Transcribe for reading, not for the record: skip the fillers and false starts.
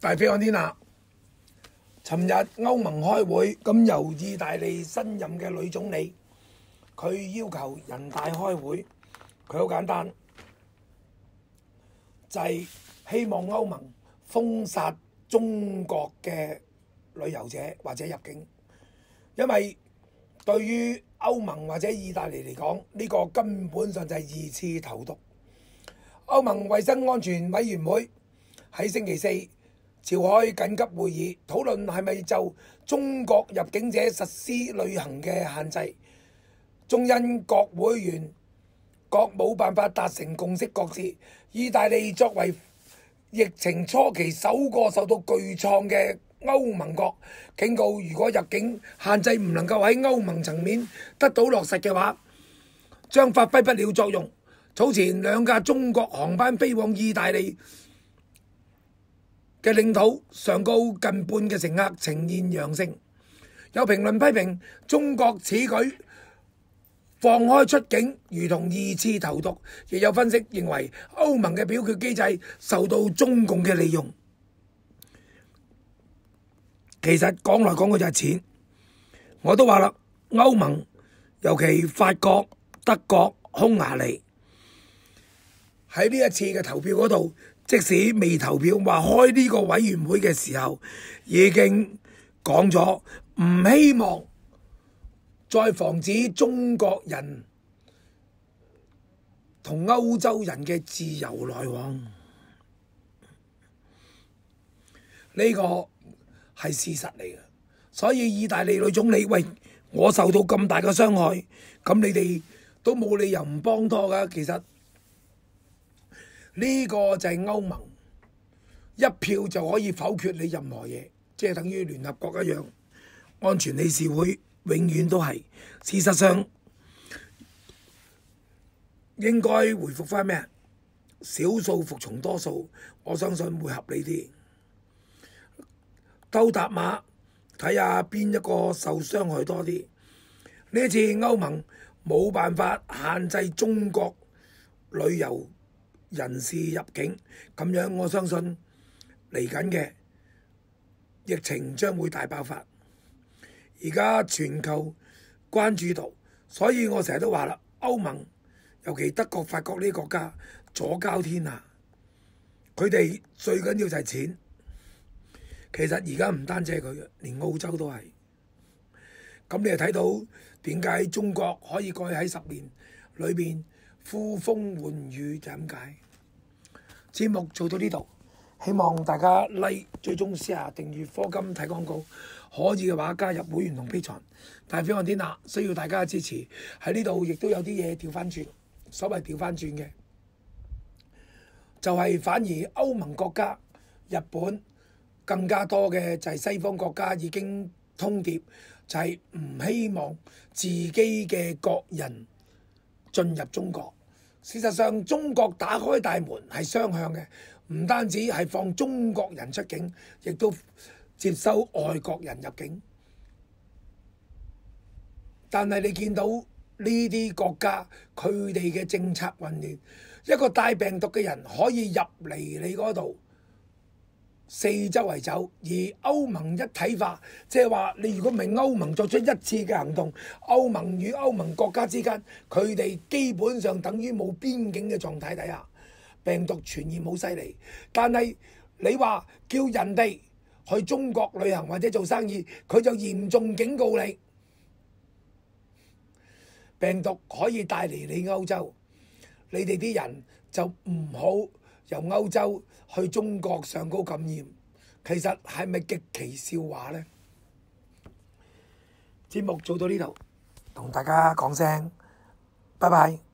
大飛看天下，尋日歐盟開會，咁由意大利新任嘅女總理，佢要求人大開會，佢好簡單，就係希望歐盟封殺中國嘅旅遊者或者入境，因為對於歐盟或者意大利嚟講，呢個根本上就係二次投毒。歐盟衞生安全委員會喺星期四召開緊急會議，討論係咪就中國入境者實施旅行嘅限制。仲因各會員各冇辦法達成共識擱置。意大利作為疫情初期首個受到巨創嘅歐盟國，警告如果入境限制唔能夠喺歐盟層面得到落實嘅話，將發揮不了作用。早前兩架中國航班飛往意大利嘅領土上高，近半嘅乘客呈現陽性。有評論批評中國此舉放開出境如同二次投毒，亦有分析認為歐盟嘅表決機制受到中共嘅利用。其實講來講去就係錢，我都話啦，歐盟尤其法國、德國、匈牙利喺呢一次嘅投票嗰度，即使未投票話開呢個委員會嘅時候，已經講咗唔希望再防止中國人同歐洲人嘅自由來往，呢個係事實嚟嘅。所以意大利女總理，喂，我受到咁大嘅傷害，咁你哋都冇理由唔幫拖㗎。其實呢個就係歐盟一票就可以否決你任何嘢，即係等於聯合國一樣，安全理事會永遠都係。事實上應該回復翻咩？少數服從多數，我相信會合理啲。鬥搭馬，睇下邊一個受傷害多啲。呢次歐盟冇辦法限制中國旅遊人士入境，咁樣我相信嚟緊嘅疫情將會大爆發。而家全球關注度，所以我成日都話啦，歐盟尤其德國、法國呢啲國家左膠天下，佢哋最緊要就係錢。其實而家唔單止係佢嘅，連澳洲都係。咁你又睇到點解中國可以過去喺10年裏邊呼風喚雨，就咁解。節目做到呢度，希望大家 like、追蹤、share、訂閱、課金睇廣告，可以嘅話加入會員同 Patreon。大飛看天下需要大家嘅支持，喺呢度亦都有啲嘢調翻轉。所謂調翻轉嘅，就係反而歐盟國家、日本更加多嘅就係西方國家已經通牒，就係唔希望自己嘅國人進入中國。事實上，中國打開大門係雙向嘅，唔單止係放中國人出境，亦都接收外國人入境。但係你見到呢啲國家佢哋嘅政策混亂，一個帶病毒嘅人可以入嚟你嗰度四周圍走，而歐盟一體化，即係話你如果唔係歐盟作出一次嘅行動，歐盟與歐盟國家之間，佢哋基本上等於冇邊境嘅狀態底下，病毒傳染好犀利。但係你話叫人哋去中國旅行或者做生意，佢就嚴重警告你，病毒可以帶嚟你歐洲，你哋啲人就唔好由歐洲去中國上高感染。其實係咪極其笑話呢？節目做到呢度，同大家講聲拜拜。